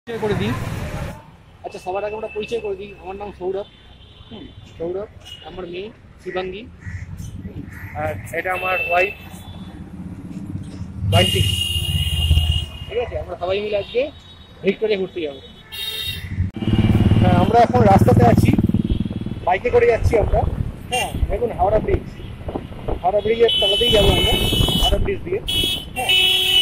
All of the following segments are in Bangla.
করে দিই। আচ্ছা, সবার আগে আমরা পরিচয় করে দিই। আমার নাম সৌরভ। সৌরভ, আমার মেয়ে শিবাঙ্গী, আর এটা আমার ওয়াইফ বান্টি। ঠিক আছে, আমরা সবাই মিলে আজকে ভিক্টোরিয়া ঘুরতে যাবো। হ্যাঁ, আমরা এখন রাস্তাতে আছি, বাইকে করে যাচ্ছি আমরা। হ্যাঁ, দেখুন হাওড়া ব্রিজ, হাওড়া ব্রিজের তলাতেই যাবো আমরা, হাওড়া ব্রিজ দিয়ে। হ্যাঁ,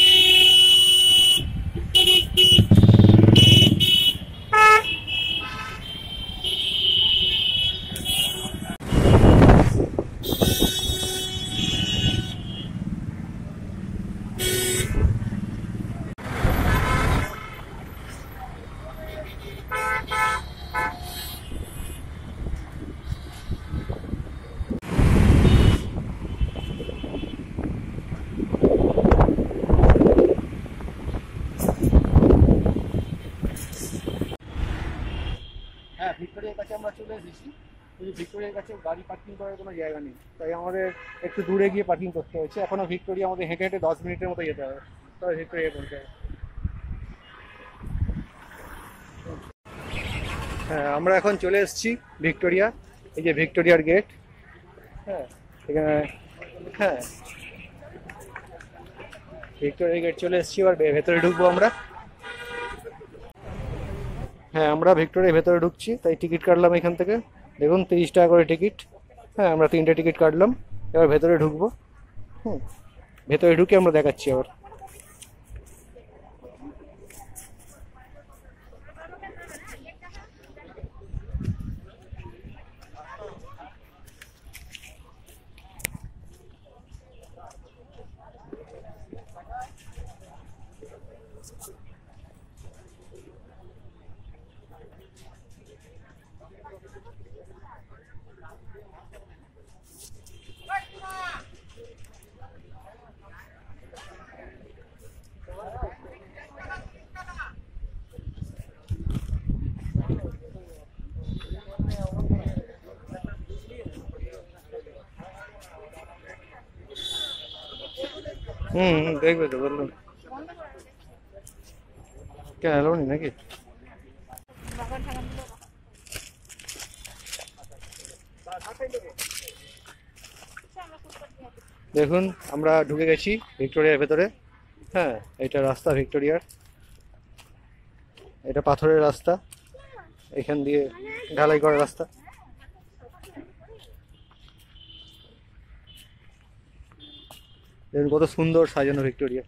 হ্যাঁ, ভিক্টোরিয়ার কাছে আমরা চলে এসেছি। কিন্তু ভিক্টোরিয়ার কাছে গাড়ি পার্কিং করার কোনো জায়গা নেই, তাই আমাদের একটু দূরে গিয়ে পার্কিং করতে হচ্ছে। এখনো ভিক্টোরিয়া আমাদের হেঁটে হেঁটে 10 মিনিটের মতো যেতে হবে, তবে ভিক্টোরিয়া পৌঁছে যাবে। হ্যাঁ, আমরা এখন চলে এসেছি ভিক্টোরিয়া। এই যে ভিক্টোরিয়ার গেট। হ্যাঁ, এখানে হ্যাঁ ভিক্টোরিয়া গেট চলে এসেছি। এবার ভেতরে ঢুকবো আমরা। হ্যাঁ, আমরা ভিক্টোরিয়ার ভেতরে ঢুকছি, তাই টিকিট কাটলাম এখান থেকে। দেখুন 30 টাকা করে টিকিট। হ্যাঁ, আমরা 3টে টিকিট কাটলাম। এবার ভেতরে ঢুকবো। ভেতরে ঢুকে আমরা দেখাচ্ছি আবার। দেখবে তো বললো কেন এলো নি নাকি? দেখুন আমরা ঢুকে গেছি ভিক্টোরিয়ার ভেতরে। হ্যাঁ, এটা রাস্তা ভিক্টোরিয়ার। এটা পাথরের রাস্তা, এখান দিয়ে ঢালাই করা রাস্তা। দেখুন কত সুন্দর সাজানো ভিক্টোরিয়া।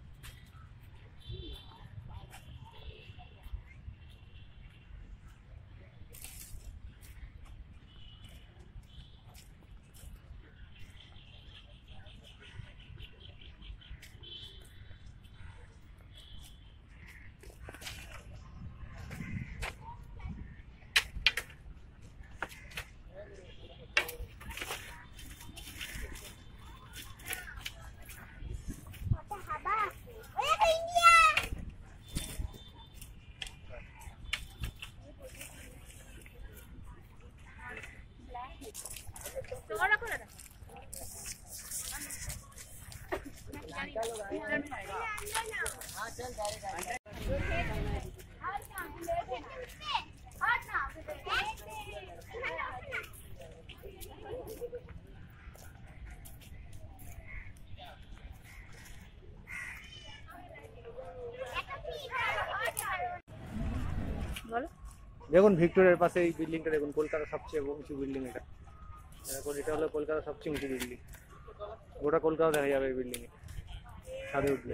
দেখুন ভিক্টোরিয়ার পাশে এই বিল্ডিংটা দেখুন, কলকাতার সবচেয়ে উঁচু বিল্ডিং। এটা দেখুন, এটা হলো কলকাতার সবচেয়ে উঁচু বিল্ডিং। গোটা কলকাতা দেখা যাবে এই বিল্ডিং এ ছাদে উঠলে।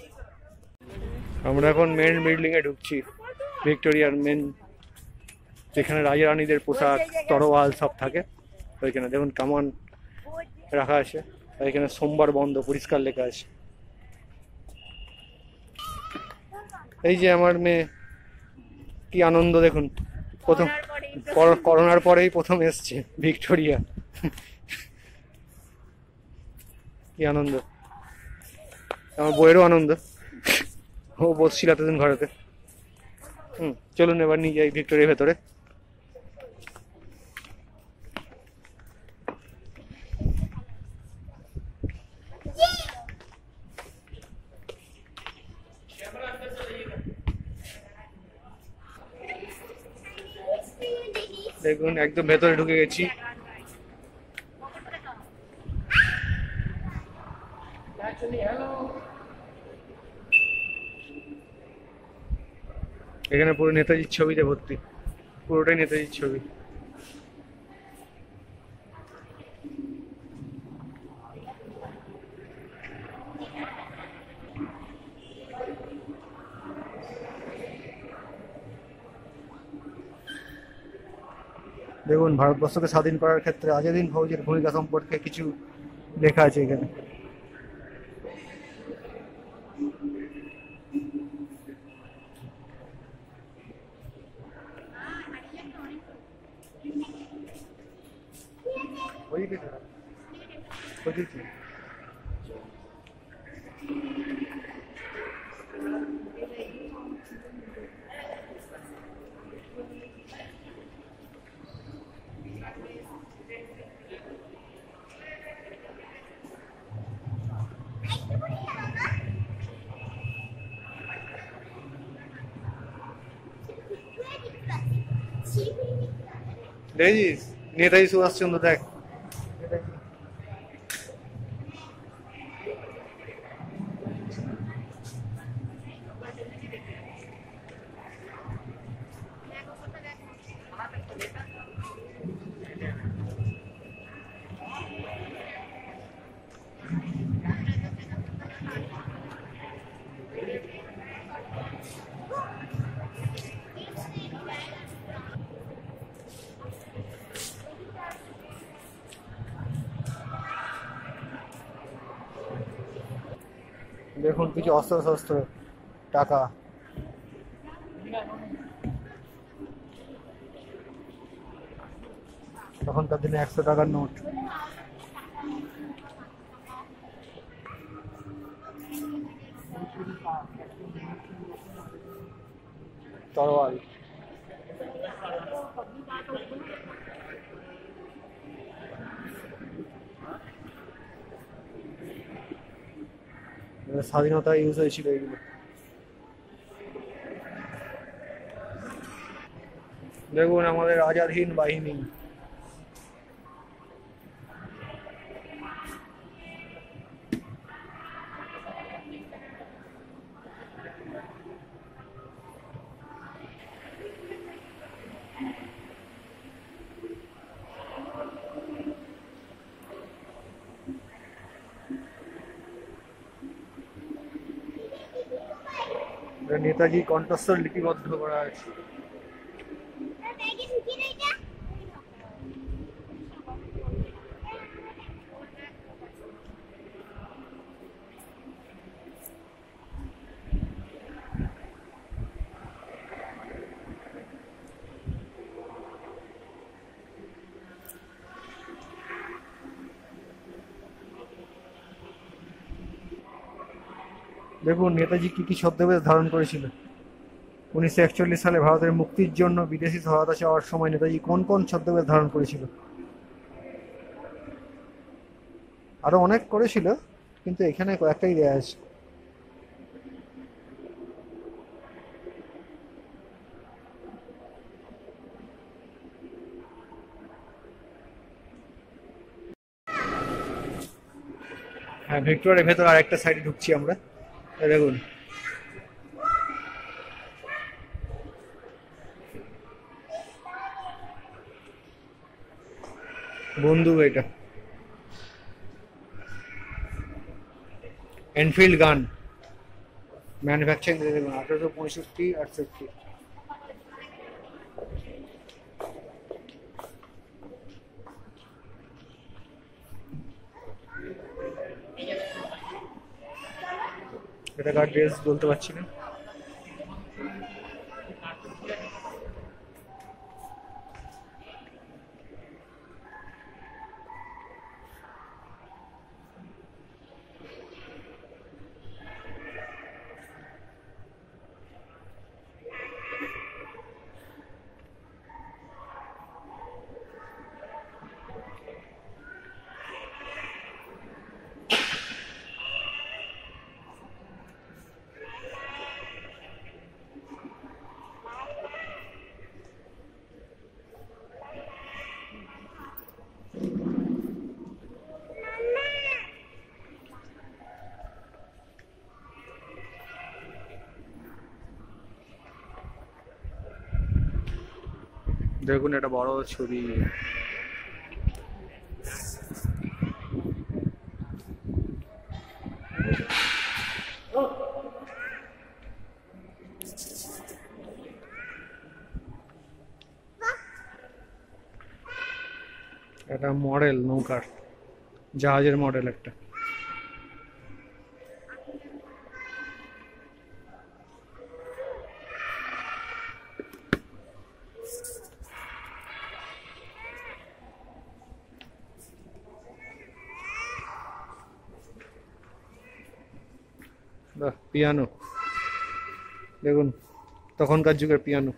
আমরা এখন মেন বিল্ডিং এ ঢুকছি, ভিক্টোরিয়ার মেন, যেখানে রাজা রানীদের পোশাক, তরোয়াল সব থাকে। ওইখানে দেখুন কামান রাখা আছে, এখানে সোমবার বন্ধ পরিষ্কার লেখা আছে। এই যে আমার মেয়ে, কি আনন্দ দেখুন, প্রথম করোনার পরেই প্রথম এসছে ভিক্টোরিয়া। কি আনন্দ, আমার বইয়েরও আনন্দ, ও বসছিল এতদিন ঘরেতে। চলুন এবার নিয়ে যাই ভিক্টোরিয়ার ভেতরে। দেখুন একদম ভেতরে ঢুকে গেছি। এখানে পুরো নেতাজির ছবিতে ভর্তি, পুরোটাই নেতাজির ছবি। দেখুন ভারতবর্ষকে স্বাধীন করার ক্ষেত্রে আজাদিন ফৌজের ভূমিকা সম্পর্কে কিছু লেখা আছে এখানে। দেখেছিস নেতাজি সুভাষচন্দ্র, দেখ। দেখুন কিছু অস্ত্র শস্ত্র, টাকা। তখনকার দিনে 100 টাকার নোট। তরোয়াল। স্বাধীনতা ইউজ হয়েছিল এগুলো। দেখুন আমাদের আজাদ হিন্দ বাহিনী। নেতাজি কণ্ঠস্বর লিপিবদ্ধ করা আছে। দেখুন নেতাজি কি কি ছদ্মবেশ ধারণ করেছিল। 1941 সালে ভারতের মুক্তির জন্য বিদেশি সহায়তা চাওয়ার সময় নেতাজি কোন কোন ছদ্মবেশ ধারণ করেছিল। আরো অনেক করেছিল, কিন্তু এখানে কয়েকটাই দেয়া আছে। হ্যাঁ, ভিক্টোরিয়ার ভেতর আর একটা সাইডে ঢুকছি আমরা। দেখুন বন্দুক, এটা এনফিল্ড গান, ম্যানুফ্যাকচারিং দেখুন 1865-68। এটা কার ড্রেস বলতে পারছি না। দেখুন একটা বড় ছবি। একটা মডেল নৌকার, জাহাজের মডেল একটা। বাহ, পিয়ানো দেখুন, তখনকার যুগের পিয়ানো।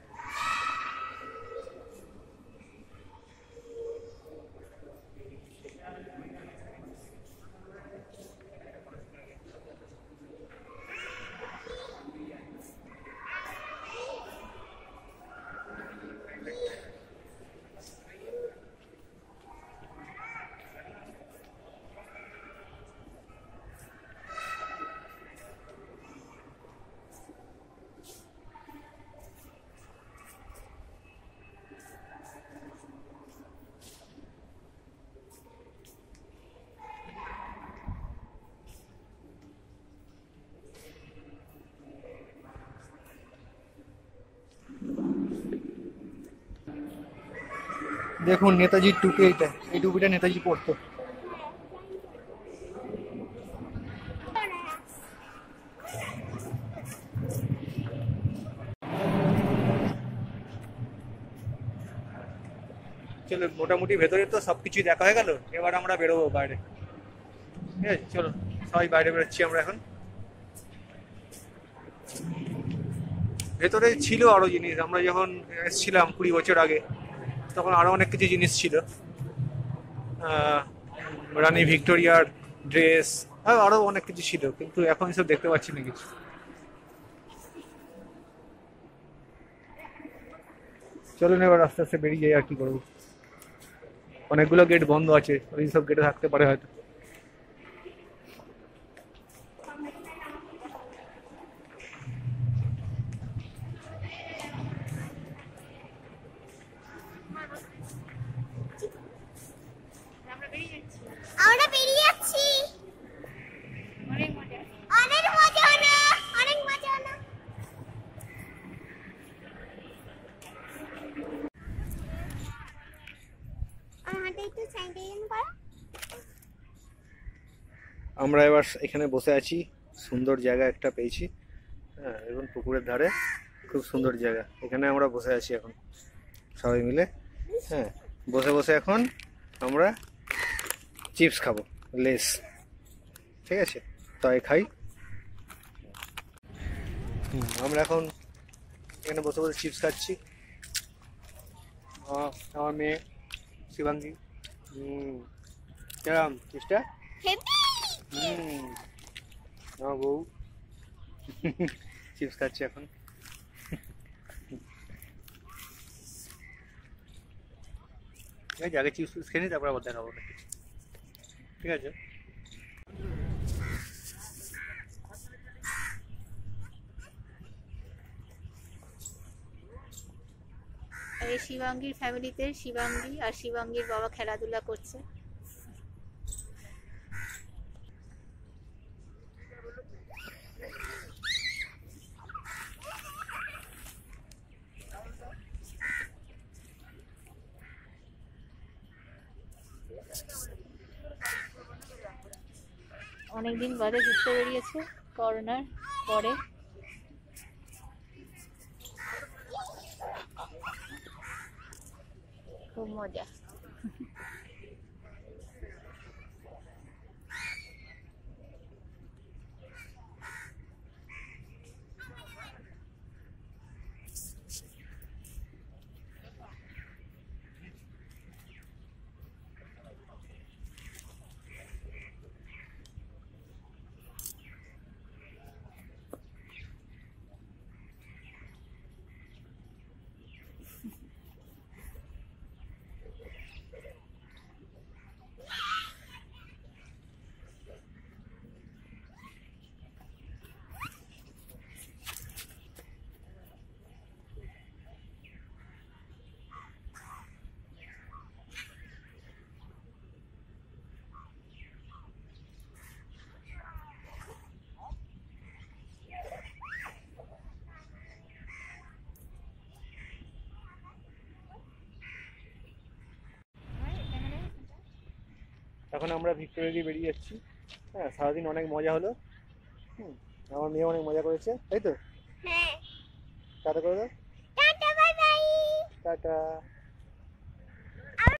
দেখুন নেতাজির টুপি, এইটা, এই টুপিটা নেতাজি পরতো। চলো, মোটামুটি ভেতরে তো সবকিছুই দেখা হয়ে গেল, এবার আমরা বেরোবো বাইরে। ঠিক আছে, চলো সবাই বাইরে বেরোচ্ছি আমরা এখন। ভেতরে ছিল আরো জিনিস, আমরা যখন এসেছিলাম 20 বছর আগে তখন আরো অনেক কিছু জিনিস ছিল। রানী ভিক্টোরিয়ার ড্রেস, আরো অনেক কিছু ছিল, কিন্তু এখন এসব দেখতে পাচ্ছি না কিছু। চলুন এবার আস্তে আস্তে বেরিয়ে যাই, আর কি করবো। অনেকগুলো গেট বন্ধ আছে, ওই সব গেটে থাকতে পারে হয়তো। আমরা বেরিয়ে যাচ্ছি। অনেক মজা, অনেক মজা না, অনেক মজা না। আমাদের একটু স্যানিটাইজেশন করা। আমরা এবার এখানে বসে আছি, সুন্দর জায়গা একটা পেয়েছি। হ্যাঁ, এবং পুকুরের ধারে খুব সুন্দর জায়গা, এখানে আমরা বসে আছি এখন সবাই মিলে। হ্যাঁ, বসে বসে এখন আমরা চিপস খাবো, লেস। ঠিক আছে, তাই খাই। আমরা এখন এখানে বসে বসে চিপস খাচ্ছি। আমার মেয়ে শিবাঙ্গি। কেরাম চিপসটা? আমার বউ চিপস খাচ্ছে এখন। আগে চিপস খেয়ে নি, তারপর আবার দেখাবো। ঠিক আছে। এই শিবাঙ্গীর ফ্যামিলিতে শিবাঙ্গী আর শিবাঙ্গীর বাবা খেলাধুলা করছে। অনেকদিন বাদে ঘুরতে বেরিয়েছে করোনার পরে। খুব মজা। এখন আমরা ভিক্টোরিয়া দিয়ে বেরিয়ে যাচ্ছি। হ্যাঁ, সারাদিন অনেক মজা হলো। আমার মেয়ে অনেক মজা করেছে, তাই তো? হ্যাঁ। টাটা করে দাও। Tata bye bye. টাটা।